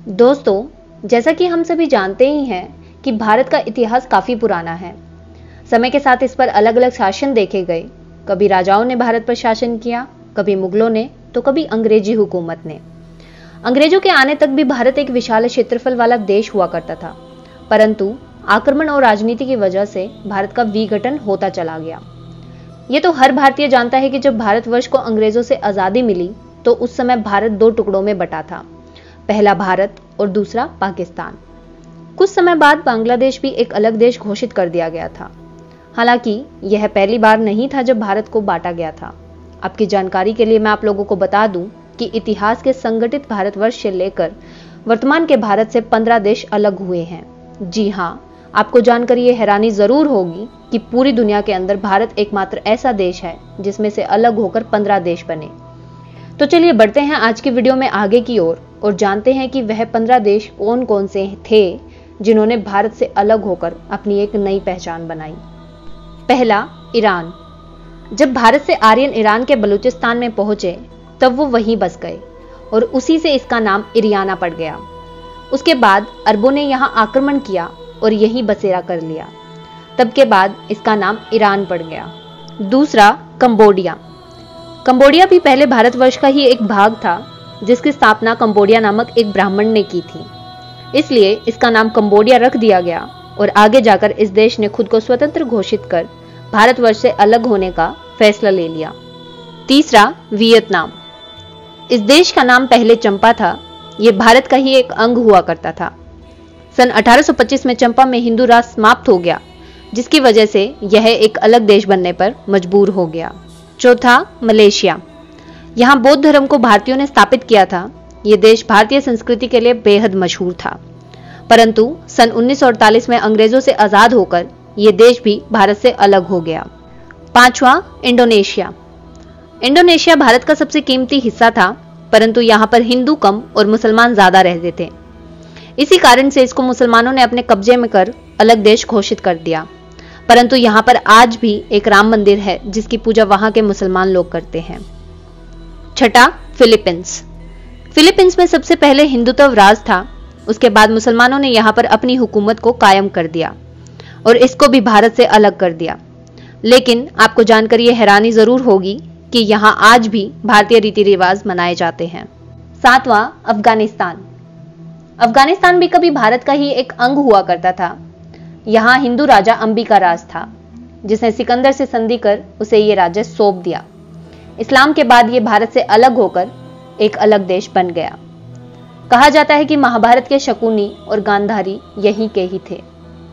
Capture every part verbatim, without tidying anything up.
दोस्तों, जैसा कि हम सभी जानते ही हैं कि भारत का इतिहास काफी पुराना है। समय के साथ इस पर अलग अलग शासन देखे गए। कभी राजाओं ने भारत पर शासन किया, कभी मुगलों ने, तो कभी अंग्रेजी हुकूमत ने। अंग्रेजों के आने तक भी भारत एक विशाल क्षेत्रफल वाला देश हुआ करता था, परंतु आक्रमण और राजनीति की वजह से भारत का विघटन होता चला गया। ये तो हर भारतीय जानता है कि जब भारतवर्ष को अंग्रेजों से आजादी मिली तो उस समय भारत दो टुकड़ों में बटा था, पहला भारत और दूसरा पाकिस्तान। कुछ समय बाद बांग्लादेश भी एक अलग देश घोषित कर दिया गया था। हालांकि यह पहली बार नहीं था जब भारत को बांटा गया था। आपकी जानकारी के लिए मैं आप लोगों को बता दूं कि इतिहास के संगठित भारतवर्ष से लेकर वर्तमान के भारत से पंद्रह देश अलग हुए हैं। जी हाँ, आपको जानकर यह हैरानी जरूर होगी कि पूरी दुनिया के अंदर भारत एकमात्र ऐसा देश है जिसमें से अलग होकर पंद्रह देश बने। तो चलिए बढ़ते हैं आज की वीडियो में आगे की ओर और, और जानते हैं कि वह पंद्रह देश कौन कौन से थे जिन्होंने भारत से अलग होकर अपनी एक नई पहचान बनाई। पहला, ईरान। जब भारत से आर्यन ईरान के बलूचिस्तान में पहुंचे तब वो वहीं बस गए और उसी से इसका नाम इरियाना पड़ गया। उसके बाद अरबों ने यहां आक्रमण किया और यहीं बसेरा कर लिया। तब के बाद इसका नाम ईरान पड़ गया। दूसरा, कंबोडिया। कंबोडिया भी पहले भारतवर्ष का ही एक भाग था, जिसकी स्थापना कंबोडिया नामक एक ब्राह्मण ने की थी, इसलिए इसका नाम कंबोडिया रख दिया गया और आगे जाकर इस देश ने खुद को स्वतंत्र घोषित कर भारतवर्ष से अलग होने का फैसला ले लिया। तीसरा, वियतनाम। इस देश का नाम पहले चंपा था। यह भारत का ही एक अंग हुआ करता था। सन अठारह सौ पच्चीस में चंपा में हिंदू राज समाप्त हो गया, जिसकी वजह से यह एक अलग देश बनने पर मजबूर हो गया। चौथा, मलेशिया। यहां बौद्ध धर्म को भारतीयों ने स्थापित किया था। यह देश भारतीय संस्कृति के लिए बेहद मशहूर था, परंतु सन उन्नीस सौ अड़तालीस में अंग्रेजों से आजाद होकर यह देश भी भारत से अलग हो गया। पांचवा, इंडोनेशिया। इंडोनेशिया भारत का सबसे कीमती हिस्सा था, परंतु यहां पर हिंदू कम और मुसलमान ज्यादा रहते थे। इसी कारण से इसको मुसलमानों ने अपने कब्जे में कर अलग देश घोषित कर दिया, परंतु यहां पर आज भी एक राम मंदिर है जिसकी पूजा वहां के मुसलमान लोग करते हैं। छठा, फिलीपींस। फिलीपींस में सबसे पहले हिंदुत्व राज था। उसके बाद मुसलमानों ने यहां पर अपनी हुकूमत को कायम कर दिया और इसको भी भारत से अलग कर दिया। लेकिन आपको जानकर यह हैरानी जरूर होगी कि यहां आज भी भारतीय रीति रिवाज मनाए जाते हैं। सातवां, अफगानिस्तान। अफगानिस्तान भी कभी भारत का ही एक अंग हुआ करता था। यहां हिंदू राजा अंबिका राज था, जिसने सिकंदर से संधि कर उसे यह राज्य सौंप दिया। इस्लाम के बाद यह भारत से अलग होकर एक अलग देश बन गया। कहा जाता है कि महाभारत के शकुनी और गांधारी यहीं के ही थे।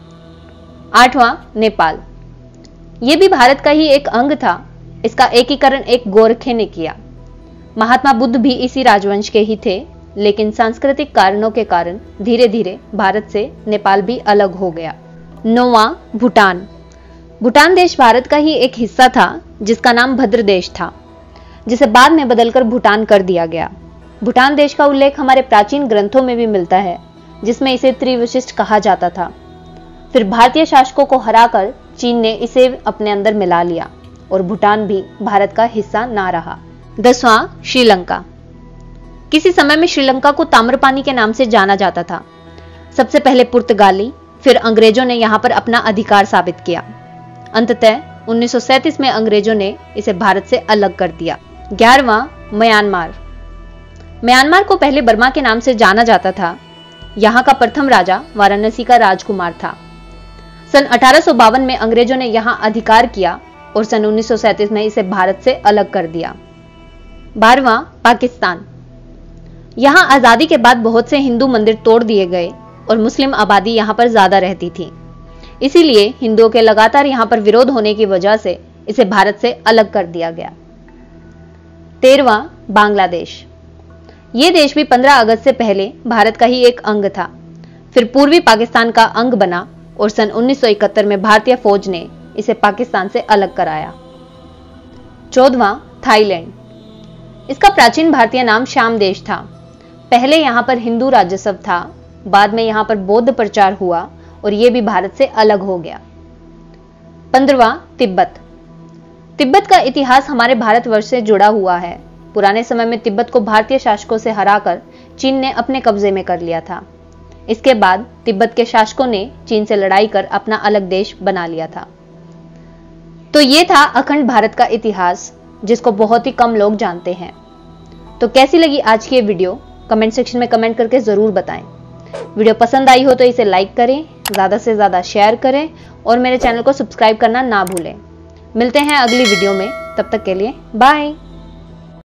आठवां, नेपाल। यह भी भारत का ही एक अंग था। इसका एकीकरण एक गोरखे ने किया। महात्मा बुद्ध भी इसी राजवंश के ही थे, लेकिन सांस्कृतिक कारणों के कारण धीरे धीरे भारत से नेपाल भी अलग हो गया। नौवां, भूटान। भूटान देश भारत का ही एक हिस्सा था, जिसका नाम भद्र देश था, जिसे बाद में बदलकर भूटान कर दिया गया। भूटान देश का उल्लेख हमारे प्राचीन ग्रंथों में भी मिलता है, जिसमें इसे त्रिविशिष्ट कहा जाता था। फिर भारतीय शासकों को हराकर चीन ने इसे अपने अंदर मिला लिया और भूटान भी भारत का हिस्सा ना रहा। दसवां, श्रीलंका। किसी समय में श्रीलंका को ताम्रपानी के नाम से जाना जाता था। सबसे पहले पुर्तगाली, फिर अंग्रेजों ने यहां पर अपना अधिकार साबित किया। अंततः उन्नीस सौ सैंतीस में अंग्रेजों ने इसे भारत से अलग कर दिया। ग्यारहवां, म्यांमार। म्यांमार को पहले बर्मा के नाम से जाना जाता था। यहां का प्रथम राजा वाराणसी का राजकुमार था। सन अठारह सौ बावन में अंग्रेजों ने यहां अधिकार किया और सन उन्नीस सौ सैंतीस में इसे भारत से अलग कर दिया। बारहवां, पाकिस्तान। यहां आजादी के बाद बहुत से हिंदू मंदिर तोड़ दिए गए और मुस्लिम आबादी यहां पर ज्यादा रहती थी, इसीलिए हिंदुओं के लगातार यहां पर विरोध होने की वजह से इसे भारत से अलग कर दिया गया। तेरहवां, बांग्लादेश। यह देश भी पंद्रह अगस्त से पहले भारत का ही एक अंग था, फिर पूर्वी पाकिस्तान का अंग बना और सन उन्नीस सौ इकहत्तर में भारतीय फौज ने इसे पाकिस्तान से अलग कराया। चौदहवां, थाईलैंड। इसका प्राचीन भारतीय नाम श्याम देश था। पहले यहां पर हिंदू राजस्व था, बाद में यहां पर बौद्ध प्रचार हुआ और यह भी भारत से अलग हो गया। पंद्रहवां, तिब्बत। तिब्बत का इतिहास हमारे भारतवर्ष से जुड़ा हुआ है। पुराने समय में तिब्बत को भारतीय शासकों से हराकर चीन ने अपने कब्जे में कर लिया था। इसके बाद तिब्बत के शासकों ने चीन से लड़ाई कर अपना अलग देश बना लिया था। तो ये था अखंड भारत का इतिहास, जिसको बहुत ही कम लोग जानते हैं। तो कैसी लगी आज की ये वीडियो, कमेंट सेक्शन में कमेंट करके जरूर बताएं। वीडियो पसंद आई हो तो इसे लाइक करें, ज्यादा से ज्यादा शेयर करें और मेरे चैनल को सब्सक्राइब करना ना भूलें। मिलते हैं अगली वीडियो में, तब तक के लिए बाय।